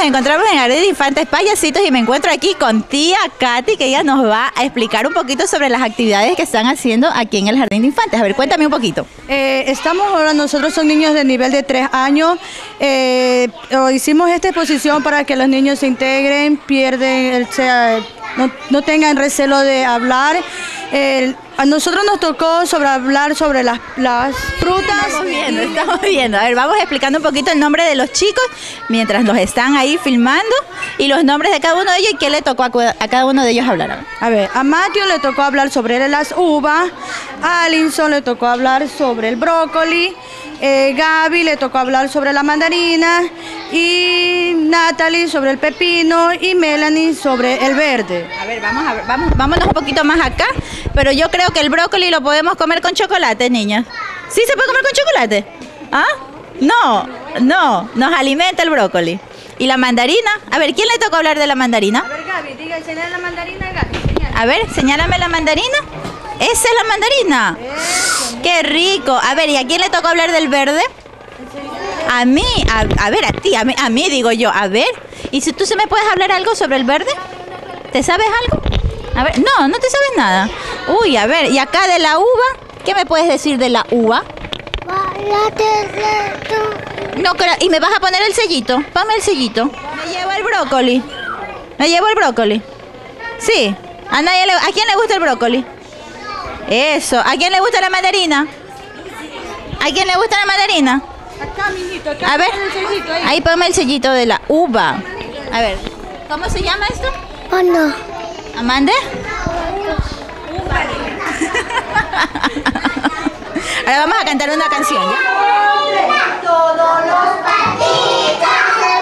encontramos en Jardín de Infantes Payasitos y me encuentro aquí con tía Katy, que ella nos va a explicar un poquito sobre las actividades que están haciendo aquí en el Jardín de Infantes. A ver, cuéntame un poquito. Estamos ahora, nosotros son niños de nivel de 3 años. Hicimos esta exposición para que los niños se integren, no tengan recelo de hablar. A nosotros nos tocó hablar sobre las frutas. Estamos viendo. A ver, vamos explicando un poquito el nombre de los chicos mientras los están ahí filmando y los nombres de cada uno de ellos y qué le tocó a cada uno de ellos hablar. A ver, a Matthew le tocó hablar sobre las uvas, a Alinson le tocó hablar sobre el brócoli, Gaby le tocó hablar sobre la mandarina y Natalie sobre el pepino y Melanie sobre el verde. A ver, vámonos un poquito más acá, pero yo creo que el brócoli lo podemos comer con chocolate, niñas. ¿Sí se puede comer con chocolate? ¿Ah? No, nos alimenta el brócoli. ¿Y la mandarina? A ver, ¿quién le tocó hablar de la mandarina? A ver, Gaby, señala la mandarina, Gaby. Señala. A ver, señálame la mandarina. ¿Esa es la mandarina? ¡Qué rico! A ver, ¿y a quién le tocó hablar del verde? A mí, a ver, a ti, a mí digo yo. A ver, ¿y si tú se me puedes hablar algo sobre el verde? ¿Te sabes algo? A ver, no te sabes nada. Uy, a ver, ¿y acá de la uva? ¿Qué me puedes decir de la uva? No creo, ¿y me vas a poner el sellito? Ponme el sellito. Me llevo el brócoli. Sí. ¿A quién le gusta el brócoli? Eso. ¿A quién le gusta la mandarina? ¿A quién le gusta la mandarina? Acá, mijito, acá. A ver, ahí ponme el sellito de la uva. A ver, ¿cómo se llama esto? Amanda. ¿Amanda? Ahora vamos a cantar una canción, ¿ya? Todos los patitas se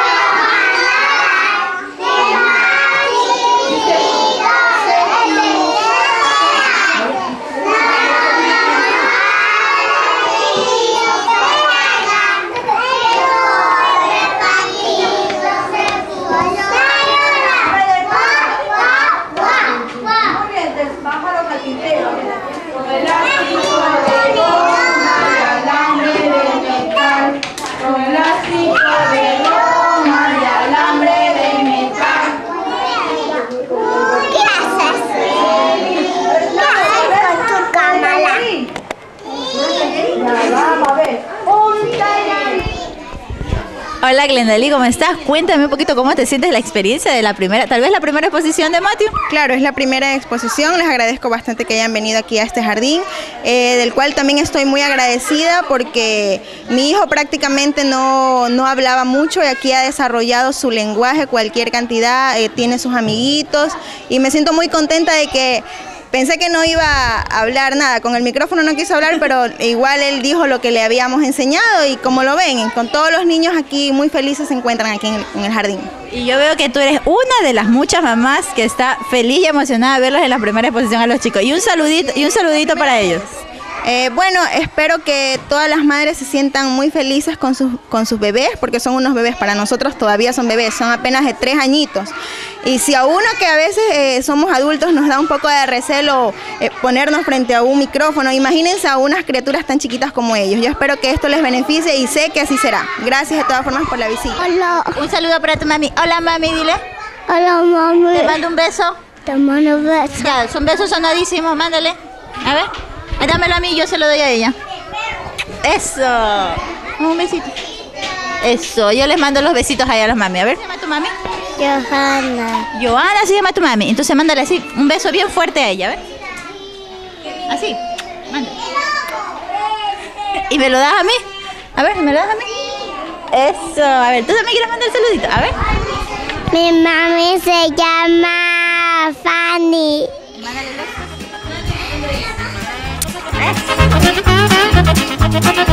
Hola Glendali, ¿cómo estás? Cuéntame un poquito cómo te sientes la experiencia de la primera, tal vez la primera exposición de Matthew. Claro, es la primera exposición, les agradezco bastante que hayan venido aquí a este jardín, del cual también estoy muy agradecida porque mi hijo prácticamente no hablaba mucho y aquí ha desarrollado su lenguaje, cualquier cantidad, tiene sus amiguitos y me siento muy contenta de que pensé que no iba a hablar nada, con el micrófono no quiso hablar, pero igual él dijo lo que le habíamos enseñado y como lo ven, con todos los niños aquí muy felices se encuentran aquí en el jardín. Y yo veo que tú eres una de las muchas mamás que está feliz y emocionada de verlos en la primera exposición a los chicos. Y un saludito para ellos. Bueno, espero que todas las madres se sientan muy felices con sus bebés, porque son unos bebés, para nosotros todavía son bebés, son apenas de 3 añitos. Y si a uno que a veces somos adultos nos da un poco de recelo ponernos frente a un micrófono, imagínense a unas criaturas tan chiquitas como ellos. Yo espero que esto les beneficie y sé que así será. Gracias de todas formas por la visita. Hola. Un saludo para tu mami. Hola mami, dile. Hola, mami. Te mando un beso. Te mando un beso. Ya, son besos sonadísimos, mándale. A ver. Dámelo a mí, yo se lo doy a ella. Eso. Un besito. Eso, yo les mando los besitos allá a los mami. A ver, ¿se llama tu mami? Johanna. Johanna se llama tu mami. Entonces mándale así, un beso bien fuerte a ella, a ver. Así, mándale. ¿Y me lo das a mí? A ver, ¿me lo das a mí? Eso, a ver, ¿tú también quieres mandar el saludito? A ver. Mi mami se llama Fanny. Mándale el beso.